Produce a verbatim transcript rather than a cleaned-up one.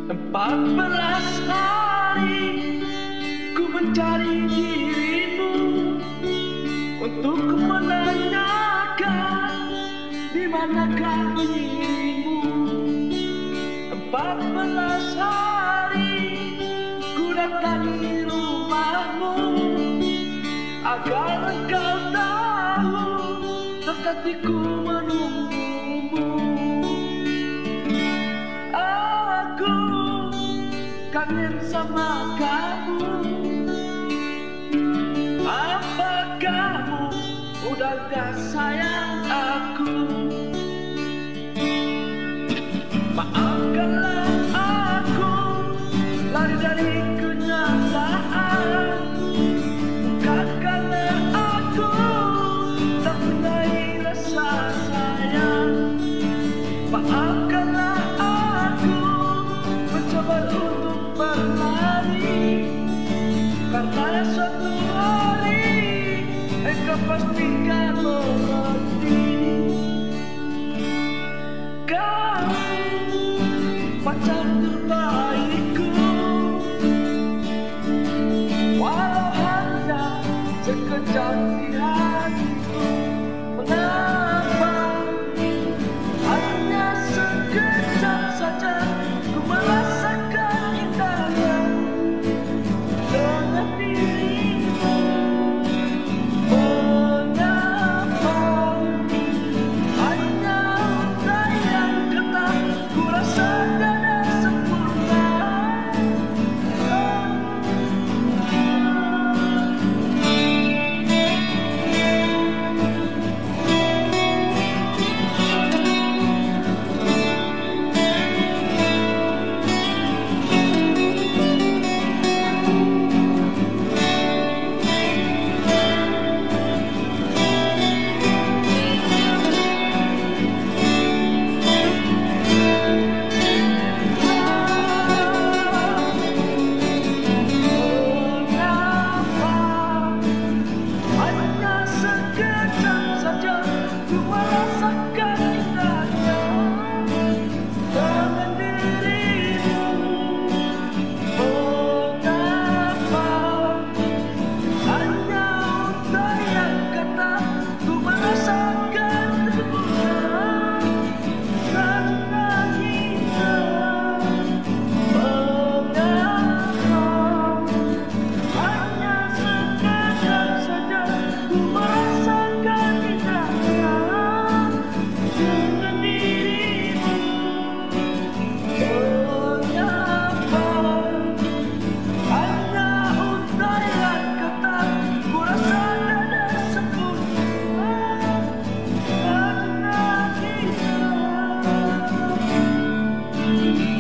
Empat belas hari ku mencari dirimu untuk menanyakan di manakah dirimu. Empat belas hari ku datangi rumahmu agar engkau tahu tetatiku menunggumu. Aku kangen sama kamu. Apa kamu udah gak sayang aku? Maafkanlah aku lari dari kenyataan, bukan karena aku tak punya rasa sayang. Maafkanlah aku mencoba untuk berlari, karena suatu hari engkau pasti akan mengerti. Kau pacar terbaikku, walau hanya sekejap di hatiku. Mengapa hanya sekejap saja ku merasakan indahnya dengan dirimu? Mengapa hanya untai yang ketat ku rasa dada sempurna? Thank you.